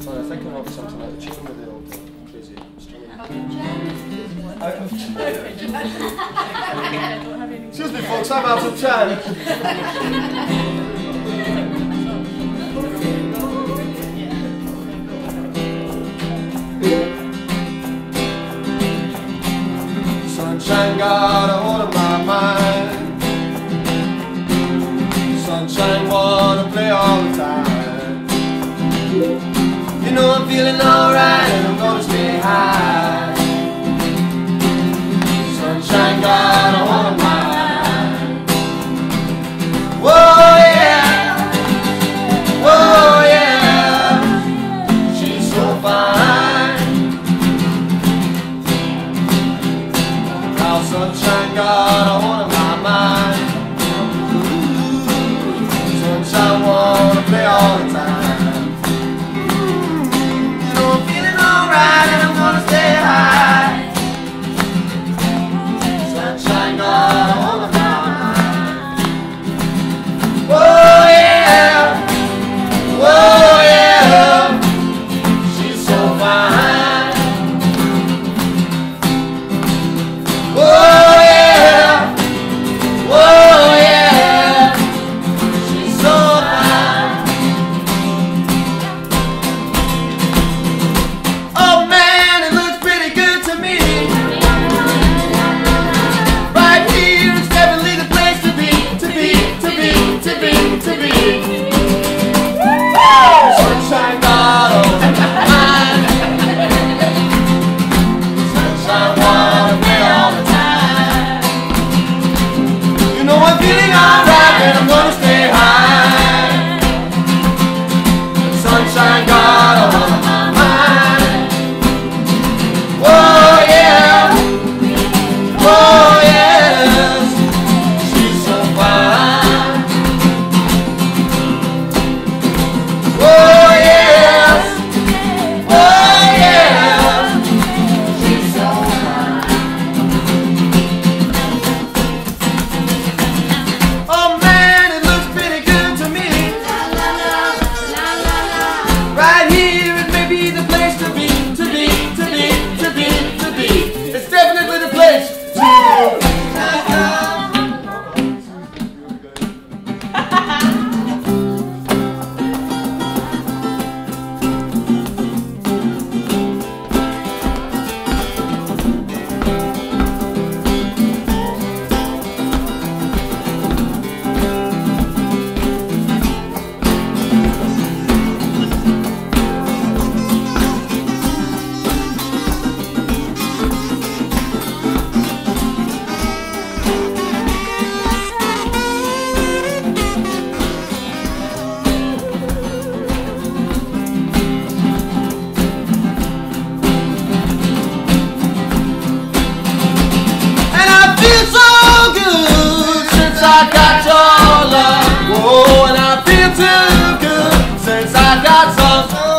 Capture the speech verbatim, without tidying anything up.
So I think of something like the tune with the old crazy strumming. Excuse me folks, I'm out of time. Sunshine got a hold of my mind. Sunshine wanna play all the time. You know I'm feeling alright and I'm gonna stay high. Sunshine got a hold of my mind. Whoa yeah, whoa yeah, she's so fine. Now sunshine got a hold of my mind. Sunshine wanna play all the time. Sunshine got a hold of my mind. Whoa yeah, whoa yes, she's so fine. Whoa yes, whoa yes, she's so fine. Oh man, it looks pretty good to me. Right here, it may be the place to be, to be, to be, to be, to be. It's definitely the place to be. I got your love, oh, and I feel too good since I got some.